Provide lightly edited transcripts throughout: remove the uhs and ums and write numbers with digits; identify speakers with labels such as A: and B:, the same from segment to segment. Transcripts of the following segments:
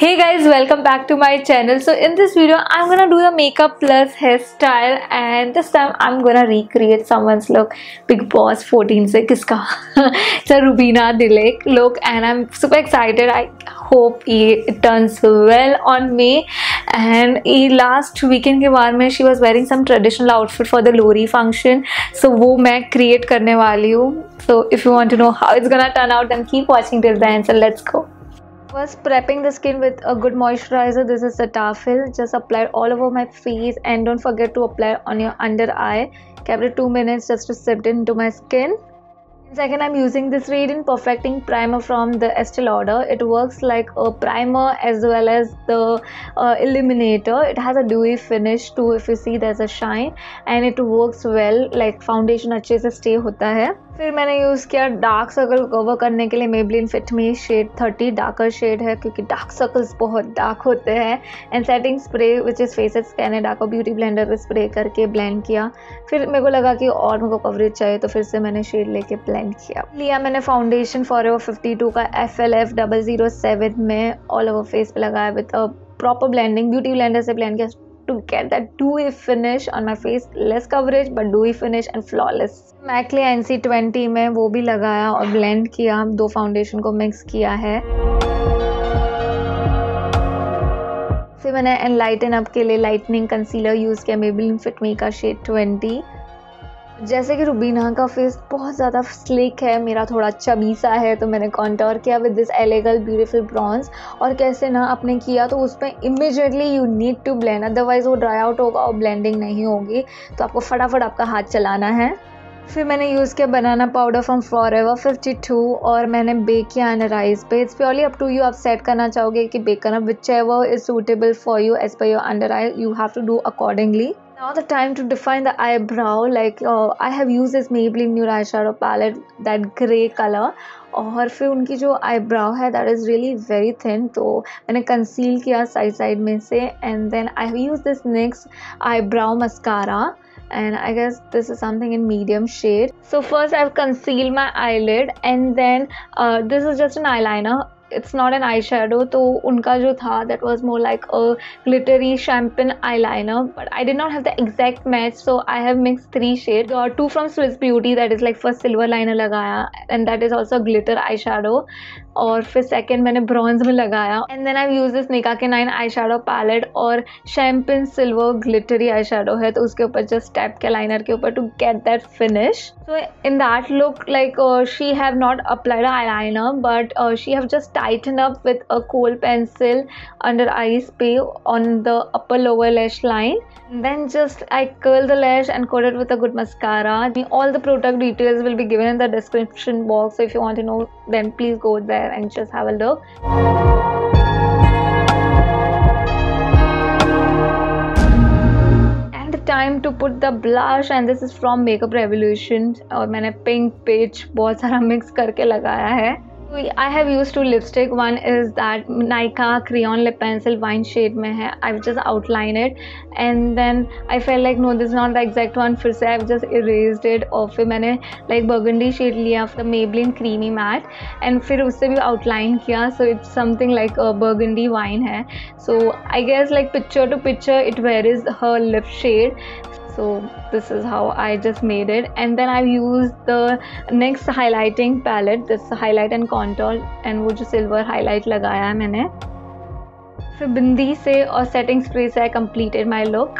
A: Hey guys, welcome back to my channel. So in this video I'm gonna do the makeup plus hairstyle, and this time I'm gonna recreate someone's look. Big Boss 14 से किसका it's a Rubina Dilek look and I'm super excited. I hope it turns well on me. And last weekend के बार में she was wearing some traditional outfit for the Lori function, so वो मैं create करने वाली हूँ. So if you want to know how it's gonna turn out, then keep watching till the end. So let's go. First, prepping the skin with a good moisturizer. This is Cetaphil. Just apply it all over my face, and don't forget to apply it on your under eye. Kept it 2 minutes just to set into my skin. Second, I'm using this Radiant Perfecting Primer from the Estee Lauder. It works like a primer as well as the illuminator. It has a dewy finish too. If you see, there's a shine, and it works well. Like foundation अच्छे से stay होता है. फिर मैंने use किया dark circle cover करने के लिए Maybelline Fit Me shade 30 darker shade है, क्योंकि डार्क सर्कल्स बहुत डार्क होते हैं. And setting spray which is Faces Canada को ब्यूटी ब्लेंडर पे स्प्रे करके ब्लेंड किया. फिर मेरे को लगा कि और मेरे को कवरेज चाहिए, तो फिर से मैंने शेड लेके ब्लेंड किया. मैंने फाउंडेशन फॉरएवर 52 का FLF 007 में ऑल ओवर फेस पे लगाया with a proper blending. Beauty blender से ब्लेंड किया to get that dewy finish on my face. Less coverage but dewy finish and flawless. MAC लिए NC20 में वो भी लगाया और blend किया. दो फाउंडेशन को मिक्स किया है. फिर मैंने एनलाइटन अप के लिए लाइटनिंग कंसीलर यूज़ किया Maybelline Fit Me का शेड 20. जैसे कि रुबीना का फेस बहुत ज़्यादा स्लिक है, मेरा थोड़ा चबी सा है, तो मैंने कॉन्टोर किया विद दिस एलेगल ब्यूटीफुल ब्रॉन्ज. और कैसे ना आपने किया तो उस पर immediately you need to blend, otherwise वो ड्राई आउट होगा और ब्लेंडिंग नहीं होगी. तो आपको फटाफट आपका हाथ चलाना है. फिर मैंने यूज़ किया बनाना पाउडर फ्रॉम फॉरएवर 52 और मैंने बेक किया अंडर आइज पे. It's purely up to you, आप सेट करना चाहोगे कि बेक करना. Whichever is suitable for you as per your under eye, you have to do accordingly. Now the time to define the eyebrow. Like I have used this Maybelline Nude eyeshadow palette, that grey color. और फिर उनकी जो eyebrow है that is really very thin, तो मैंने conceal किया side में से. And then I have used this NYX eyebrow mascara. And I guess this is something in medium shade. So first I've concealed my eyelid, and then this is just an eyeliner. It's not an eyeshadow. तो उनका जो था that was more like a glittery champagne eyeliner, but I did not have the exact match, so I have mixed 3 shades. 2 from Swiss Beauty, that is like first silver liner लगाया, and that is also glitter eyeshadow. और फिर second मैंने bronze में लगाया. And then I use this Nykaa के 9 eye shadow palette, और champagne silver glittery eye shadow है, तो उसके ऊपर जस्ट टैप के लाइनर के ऊपर to get that finish. So in that look like she have not applied eye liner, but she have just tighten up with a kohl pencil under eyes पे on the upper lower lash line. Then just I curl the lash and coat it with a good mascara. All the product details will be given in the description box, so if you want to know, then please go there and just have a look. And the time to put the blush, and this is from Makeup Revolution, और मैंने pink peach बहुत सारा mix करके लगाया है. I have used 2 lipstick. One is that Nykaa Crayon Lip Pencil wine shade में है. I've just outlined it, and then I felt like no, this is not the exact one. फिर से I've just erased it, और फिर मैंने like burgundy shade लिया the Maybelline Creamy Matte, and फिर उससे भी outline किया. So it's something like a burgundy wine है. So I guess like picture to picture it varies her lip shade. So this is how I just made it. And then I've used the NYX highlighting palette, this highlight and contour, and वो जो silver highlight लगाया है मैंने. फिर बिंदी से और setting spray से I completed my look.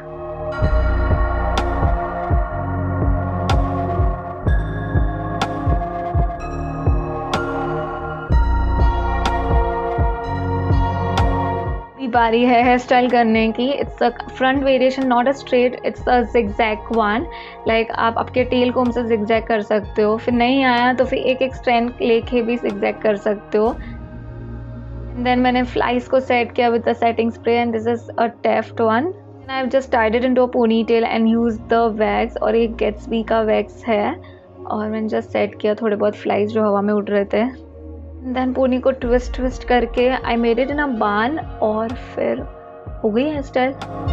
A: बारी है हेयर स्टाइल करने की. It's a front variation, not a straight, it's a zigzag one. Like आप आपके टेल कोम से जिगजैग कर सकते हो. फिर नहीं आया तो फिर एक स्ट्रैंड लेके भी जिगजैग कर सकते हो. देन मैंने फ्लाइज को सेट किया with the setting spray, and this is a tuft one. I have just tied it into a pony tail and use the wax, और एक गेट्सबी का वैक्स है, और मैंने जस्ट सेट किया थोड़े बहुत फ्लाइज जो हवा में उड़ रहे थे. देन पोनी को ट्विस्ट करके आई मेड इट इन अ बान, और फिर हो गई hair style.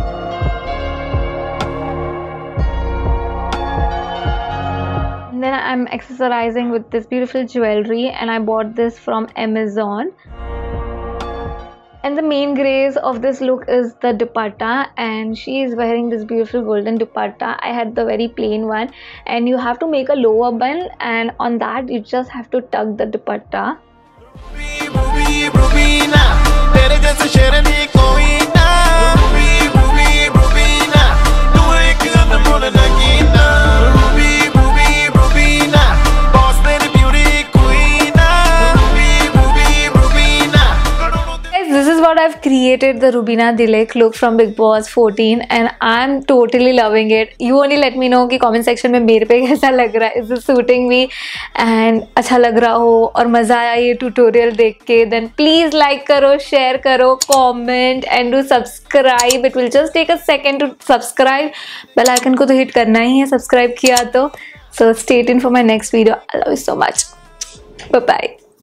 A: Then I'm accessorizing with this beautiful jewelry, and I bought this from Amazon. And the main grace of this look is the dupatta, and she is wearing this beautiful golden dupatta. I had the very plain one, and you have to make a lower bun, and on that you just have to tuck the dupatta. What I've created, the Rubina Dilek look from Big Boss 14, and I'm totally loving it. You only let me know कि comment section में मेरे पे कैसा लग रहा है, is this suiting me, and अच्छा लग रहा हो और मज़ा आया ये tutorial देख के, then please like करो, share करो, comment and do subscribe. It will just take a second to subscribe. Bell icon को तो hit करना ही है subscribe किया तो. So stay tuned for my next video. I love you so much. Bye bye.